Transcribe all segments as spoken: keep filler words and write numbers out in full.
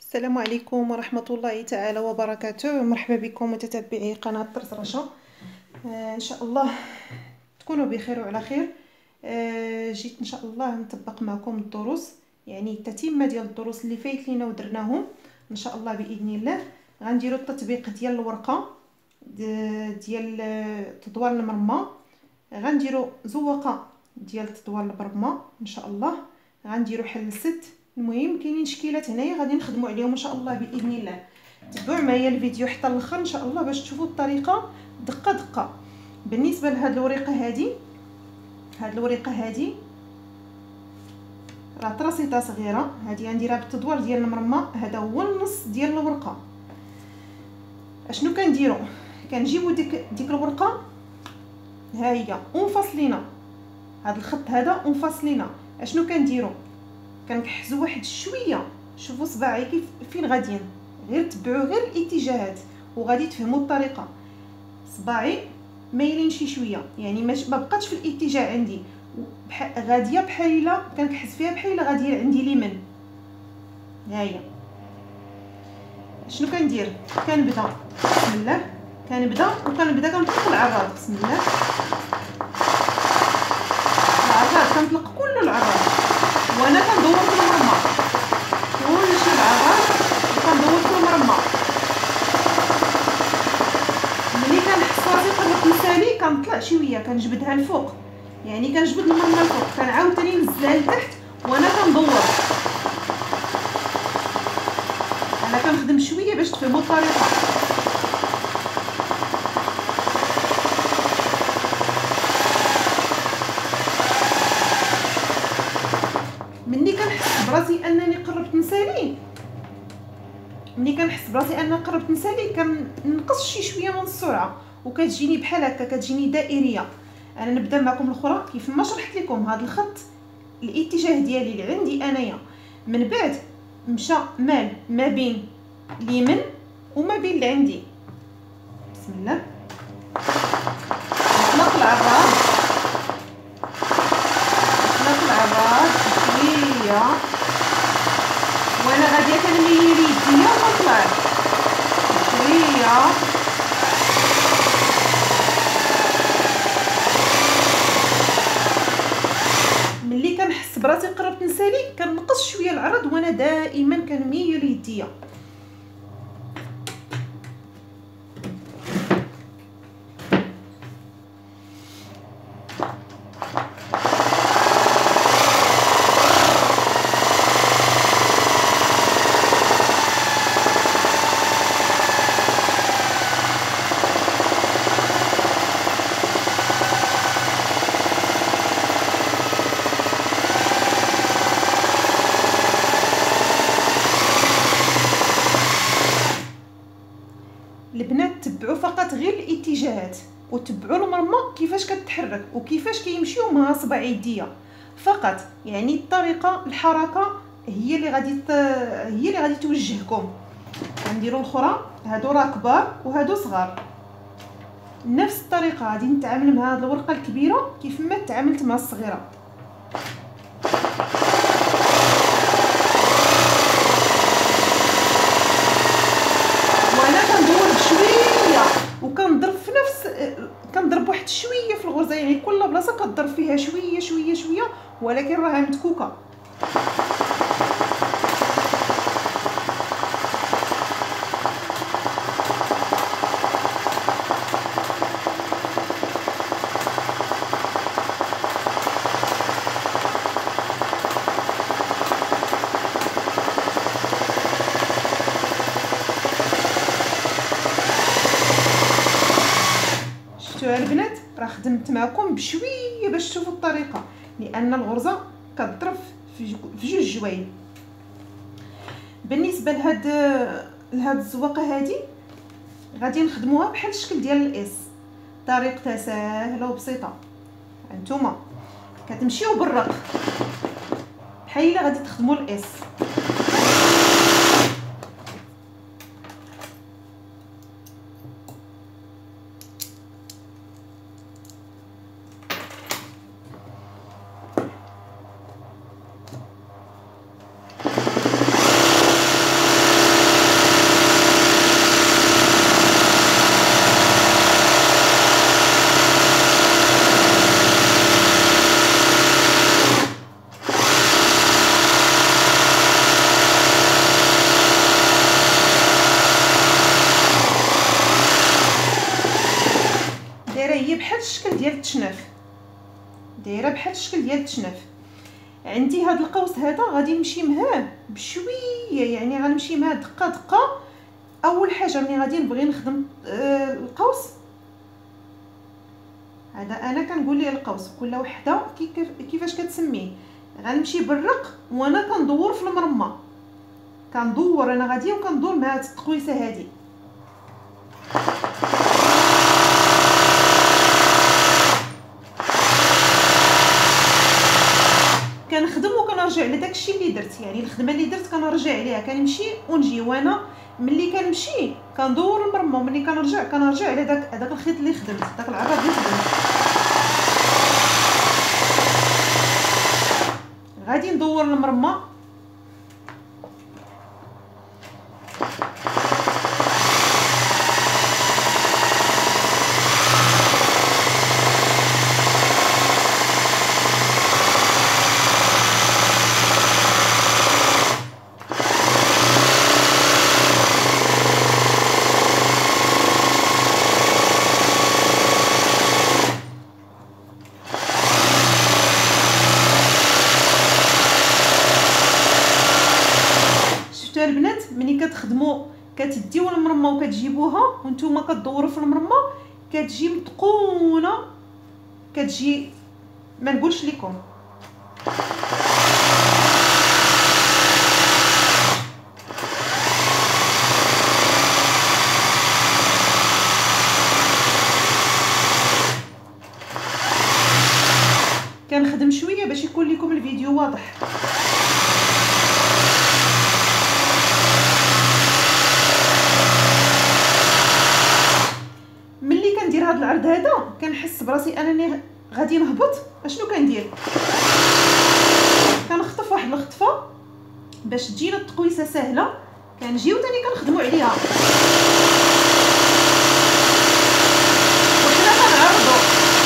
السلام عليكم ورحمة الله تعالى وبركاته. مرحبا بكم متتبعي قناة طرزرشة. آه ان شاء الله تكونوا بخير وعلى خير. آه جيت ان شاء الله نطبق معكم الدروس، يعني التتمه ديال الدروس اللي فايت لينا ودرناهم ان شاء الله باذن الله. غنديروا التطبيق ديال الورقه ديال تطوار المرمى، غنديروا زوقه ديال تطوار المرمى ان شاء الله، غنديروا حل ست. المهم كاينين شكيلات هنايا غادي نخدموا عليهم ان شاء الله باذن الله. تبعوا معايا الفيديو حتى الاخر ان شاء الله باش تشوفوا الطريقه دقه دقه. بالنسبه لهاد الورقه هذه، هاد الورقه هذه راه طراسيطه صغيره، هذه غنديرها بالتدوار ديال المرمى، هذا هو النص ديال الورقه. اشنو كنديروا؟ كنجيبوا ديك ديك الورقه ها هي ونفصلينا هاد الخط هذا ونفصلينا. اشنو كنديروا؟ كنكحزوا واحد شويه، شوفوا صباعي كيف فين غاديين، غير تبعوا غير الاتجاهات وغادي تفهموا الطريقه. صباعي مايلين شي شويه، يعني ما بقاتش في الاتجاه عندي، غاديه بحال الا كنكحز فيها بحال الا غاديه عندي اليمين. ها هي شنو كندير؟ كنبدا بسم الله، كنبدا وكنبدا كنطلق العراض بسم الله. العراض كنطلق كل العراض وانا كندور في المرمى، كلشي العراض وكندور في المرمى. ملي كنحس راسي قربت نسالي كنطلع شويه، كنجبدها الفوق، يعني كنجبد المرمى الفوق، كنعاود ثاني ننزلها لتحت وانا كندور. انا كنخدم شويه باش تفهموا الطريقه. مني كنحس براسي انني قربت نسالي، ملي كنحس براسي انني قربت نسالي كنقص شي شويه من السرعه وكتجيني بحال هكا، كتجيني دائريه. انا نبدا معكم الاخرى كيف ما شرحت لكم. هذا الخط الاتجاه ديالي اللي عندي انايا، من بعد مشى مال ما بين اليمين وما بين اللي عندي. بسم الله نطلق العراض، نطلق العراض شويه وانا غاديه كنميل يديا ونطلع شويه. ملي كنحس براسي قربت نسالي كنقص شويه العرض وانا دائما كنميل يديا. البنات تبعوا فقط غير الاتجاهات وتبعوا المرمى كيفاش كتحرك وكيفاش كيمشيو مع صباع يديا فقط، يعني الطريقه الحركه هي اللي غادي هي اللي غادي توجهكم. غنديروا الاخرى، هادو راه كبار وهادو صغار، نفس الطريقه غادي نتعامل مع هاد الورقه الكبيره كيف ما تعاملت مع الصغيره. وانا كندور بشويه وكنضرب في نفس كنضرب واحد شويه في الغرزه، يعني كل بلاصه كضرب فيها شويه شويه شويه، ولكن راها متكوكه. شفتوا البنات؟ راه خدمت معكم بشويه باش تشوفوا الطريقه، لان الغرزه كتضرب في جوج جوايل. بالنسبه لهاد لهاد الزواقه هذه غادي نخدموها بحال الشكل ديال الاس، طريقتها سهله وبسيطه. هانتوما كتمشيو بالرق بحال الا غادي تخدموا الاس. دايره بحال الشكل ديال التشنف. عندي هذا القوس هذا غادي نمشي معاه بشويه، يعني غنمشي معاه دقه دقه. اول حاجه ملي غادي نبغي نخدم آه القوس هذا، انا كنقول ليه القوس كل وحده كيفاش كتسميه. غنمشي بالرق وانا كندور في المرمى، كندور انا غاديه وكندور مع هاد التقويسه هذه. كنخدم وكنرجع لداكشي اللي درت، يعني الخدمه اللي درت كنرجع عليها، كنمشي ونجي. وانا ملي كنمشي كندور المرمى، وملي كنرجع كنرجع على داك هذاك الخيط اللي خدمت، داك العرض اللي خدمت. غادي ندور المرمى البنات. ملي كتخدموا كتديو المرمى وكتجيبوها وانتوما كدوروا في المرمى، كتجي متقونه، كتجي ما نقولش لكم. كنخدم شويه باش يكون لكم الفيديو واضح. هاد العرض هذا كنحس براسي انني غادي نهبط، اشنو كندير؟ كنخطف واحد الخطفه باش تجينا التقويسه سهله، كنجيو ثاني كنخدموا عليها وحنا كنعرضوا.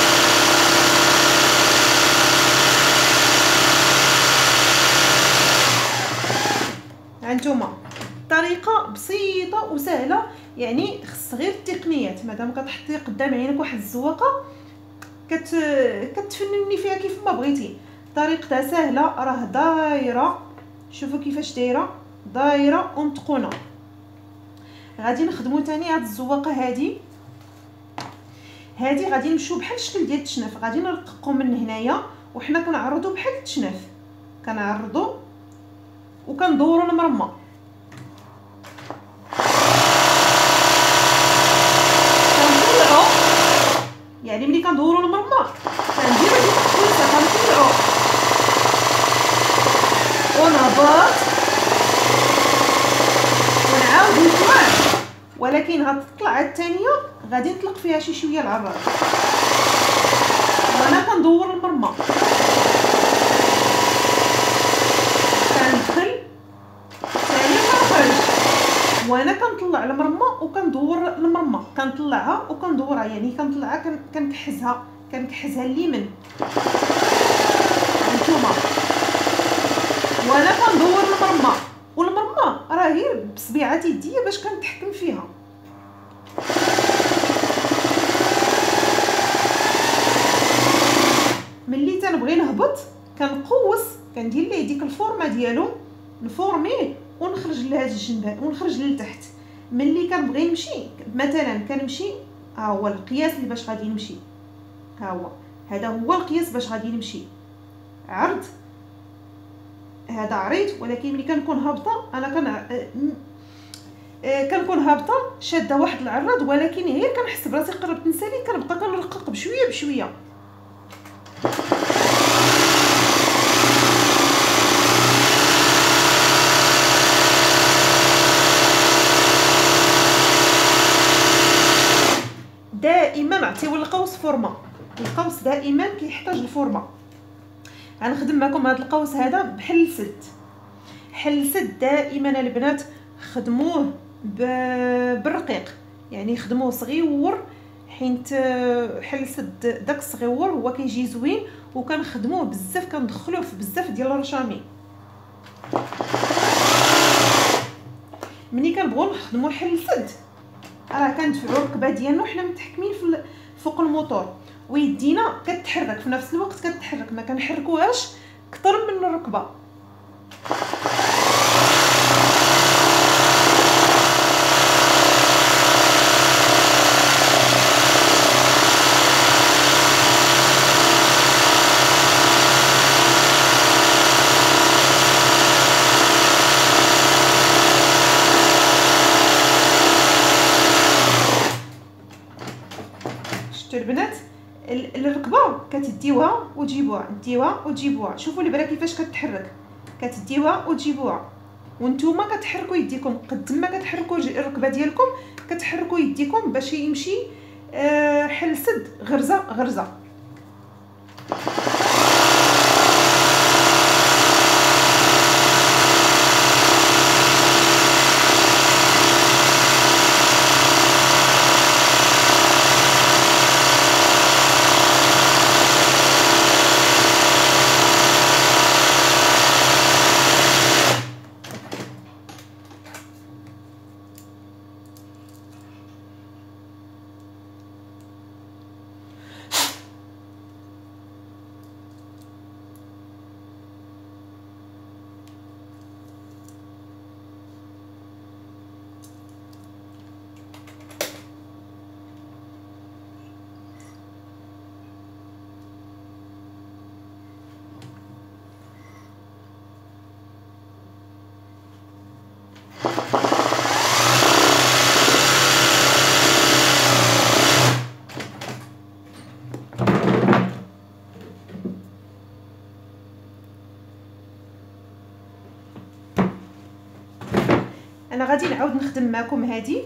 هانتوما طريقه بسيطه وسهله، يعني خص غير التقنيات. مادام كتحطي قدام عينك واحد الزواقه كت كتفنني فيها كيف ما بغيتي. طريقتها سهله، راه دايره، شوفوا كيفاش دايره، دايره ومتقونه. غادي نخدموا ثاني هاد الزواقه هذه هذه غادي نمشيو بحال الشكل ديال التشنف، غادي نرققوا من هنايا وحنا كنعرضوا بحال التشنف، كنعرضوا وكندوروا المرمى. يعني ملي كندوروا المرمى كنديروا ديك التقويسه كنطلعوا ونهبط ونعاود نطلع، ولكن هاد الطلعه الثانيه غادي نطلق فيها شي شويه العرض وانا كندور المرمى. كندخل ثاني كنخرج وانا كنطلع المرمى وكندور المرمى، كنطلعها وكندورها، يعني كنطلعها كنكحزها كنكحزها اليمين هانتوما وانا كندور المرمى. والمرمى راه غير بصبيعات يديا باش كنتحكم فيها. ملي تنبغي نهبط كنقوس، كندير ليه ديك الفورمه ديالو، نفورميه ونخرج لهاد الجنب ونخرج للتحت. ملي كنبغي نمشي مثلا كنمشي، ها هو القياس اللي باش غادي نمشي، ها هو هذا هو القياس باش غادي نمشي. عرض هذا عريض، ولكن ملي كنكون هابطه انا كن كنكون هابطه شاده واحد العرض، ولكن غير كنحس براسي قربت نسالي كنبقى كنرقق بشويه بشويه. دائما نعطيو القوس فورمه، القوس دائما كيحتاج الفورمه. غنخدم معكم هذا القوس هذا بحل سد. حل سد دائما البنات خدموه بالرقيق، يعني خدموه صغيور، حيت حل سد داك الصغيور هو كيجي زوين وكنخدموه بزاف، كندخلوه في بزاف ديال الرشامي. ملي كنبغيو نخدموا الحل سد راه كندفعوا الركبه ديالنا وحنا متحكمين في فوق الموتور، ويدينا كتحرك في نفس الوقت كتحرك، ما كنحركوهاش اكثر من الركبه. شفتوا البنات الركبه كتديوها وتجيبوها، ديوها وتجيبوها. شوفوا البرا كيفاش كتحرك، كتديوها وتجيبوها، وانتوما كتحركوا يديكم قد ما كتحركوا الركبه ديالكم كتحركوا يديكم باش يمشي أه حل سد غرزه غرزه. انا غادي نعاود نخدم معكم هذه.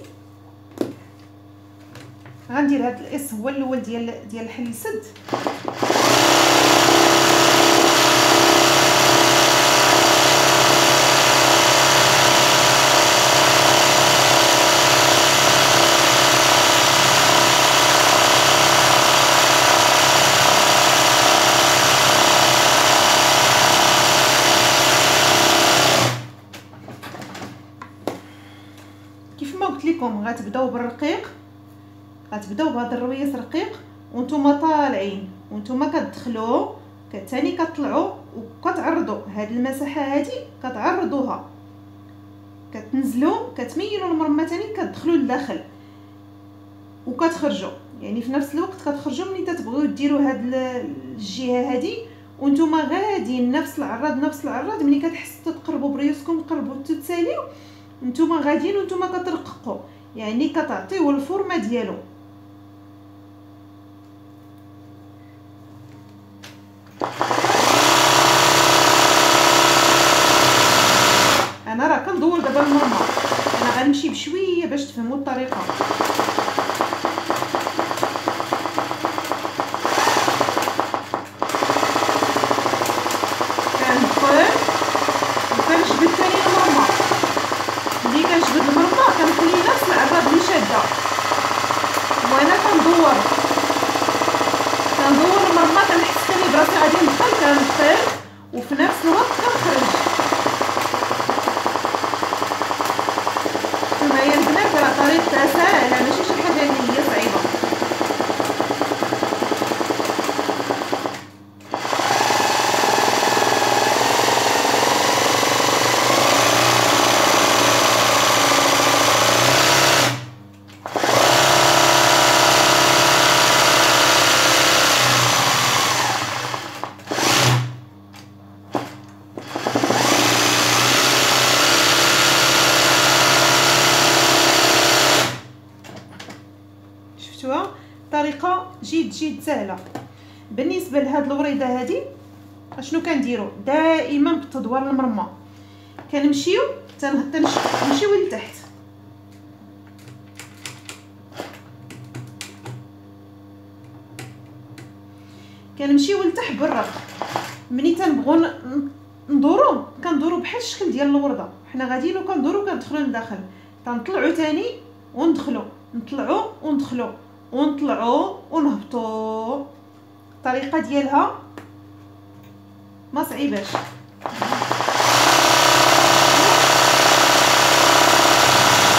غندير هذا الاس هو الاول ديال ديال حل السد. لكم غتبداو بالرقيق، غتبداو بهذا الرويس رقيق وانتم طالعين وانتم كتدخلوا ثاني كتطلعوا وكتعرضوا هذه المساحه هذه كتعرضوها، كتنزلوا كتميلوا المرمى ثاني كتدخلوا لداخل وكتخرجوا، يعني في نفس الوقت كتخرجوا ملي تتبغيو ديروا هذه الجهه هذه وانتم غاديين نفس العراض نفس العراض. ملي كتحسوا تقربوا بريوسكم قربوا تتساليو نتوما غاديين وانتوما كترققوا، يعني كتعطيو الفورمه ديالو. انا راه كندور دابا المرمى، انا غنمشي بشويه باش تفهموا الطريقه. كندخل وكنجبد ثاني المرمى، ملي كنجبد المرمى كنخلي نفس العراض اللي شاده وانا كندور كندور المرمى، كنحس ثاني براسي غادي ندخل كندخل وفي نفس الوقت كنخرج. كما هي البنات راه طريقتها ساهله ماشي شي حاجه اللي هي صعيبه. طريقه جد جد سهله. بالنسبه لهاد الوريده هذه اشنو كنديروا دائما بتدوار المرمى، كنمشيو تنمشيو لتحت كنمشيو لتحت بالرق. ملي تنبغوا ندورو كندورو بحال الشكل ديال الورده، حنا غاديين وكندورو كندخلوا لداخل، تنطلعوا تاني وندخلوا نطلعوا وندخلوا ونطلعوا ونهبطوا. الطريقه ديالها ما صعيباش.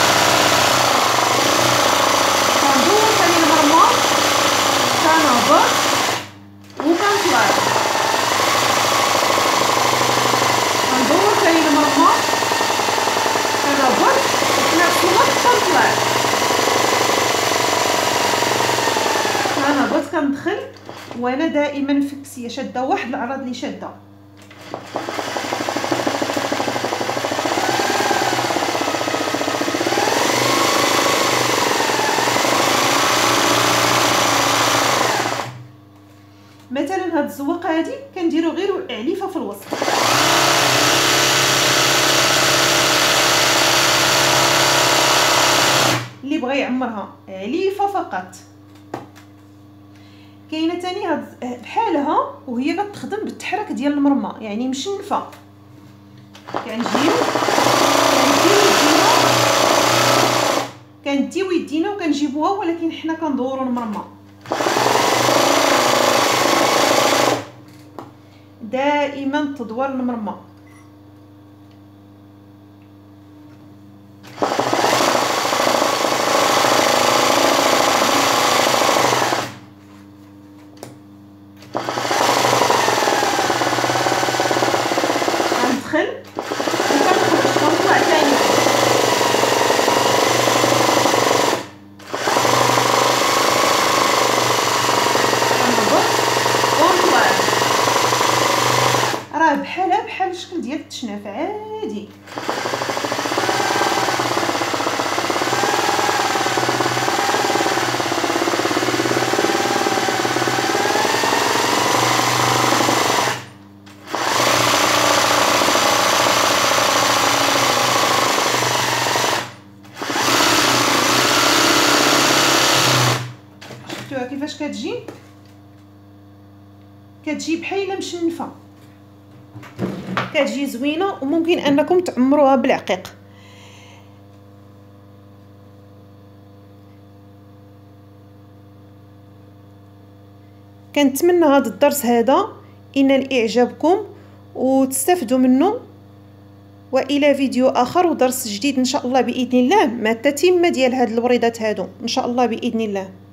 كندور ثاني المرمى كنهبط كنطلع كنهبط كندخل وانا دائما فكسيه شاده واحد العرض اللي شاده. مثلا هاد الزواقه هادي كنديرو غير عليفه في الوسط، اللي بغى يعمرها عليفه فقط. كاينه تاني هاد بحالها وهي كتخدم بالتحرك ديال المرمى، يعني مشنفه. كنجيو كنديو يدينا وكنجيبوها، ولكن حنا كندورو المرمى. دائما تدور المرمى. غندخل وكنخرج كنطلع ثاني. كنهبط ونطلع، راه بحالها بحال الشكل ديال التشناف عادي. شفتوها كيفاش كتجي؟ كتجي بحال مشنفه، كتجي زوينه وممكن انكم تعمروها بالعقيق. كنتمنى هذا الدرس هذا ينال اعجابكم وتستافدوا منه، والى فيديو اخر ودرس جديد ان شاء الله باذن الله مع التتمه ديال هاد الوريدات هادو ان شاء الله باذن الله.